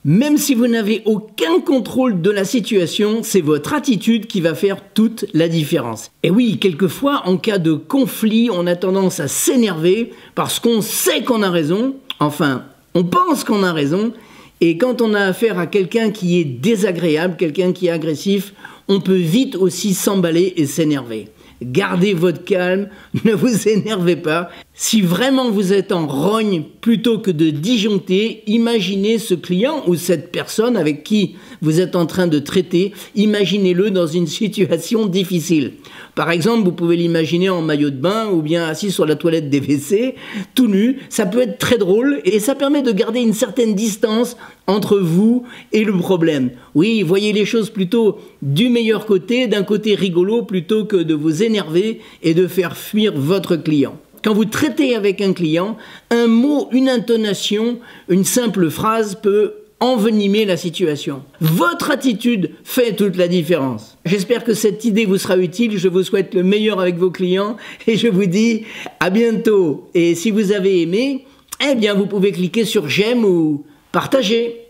Même si vous n'avez aucun contrôle de la situation, c'est votre attitude qui va faire toute la différence. Et oui, quelquefois, en cas de conflit, on a tendance à s'énerver parce qu'on sait qu'on a raison, enfin, on pense qu'on a raison, et quand on a affaire à quelqu'un qui est désagréable, quelqu'un qui est agressif, on peut vite aussi s'emballer et s'énerver. Gardez votre calme, ne vous énervez pas. Si vraiment vous êtes en rogne, plutôt que de disjoncter, imaginez ce client ou cette personne avec qui vous êtes en train de traiter, imaginez-le dans une situation difficile. Par exemple, vous pouvez l'imaginer en maillot de bain ou bien assis sur la toilette des WC, tout nu. Ça peut être très drôle et ça permet de garder une certaine distance entre vous et le problème. Oui, voyez les choses plutôt du meilleur côté, d'un côté rigolo, plutôt que de vous énerver et de faire fuir votre client. Quand vous traitez avec un client, un mot, une intonation, une simple phrase peut envenimer la situation. Votre attitude fait toute la différence. J'espère que cette idée vous sera utile. Je vous souhaite le meilleur avec vos clients et je vous dis à bientôt. Et si vous avez aimé, eh bien vous pouvez cliquer sur j'aime ou partager.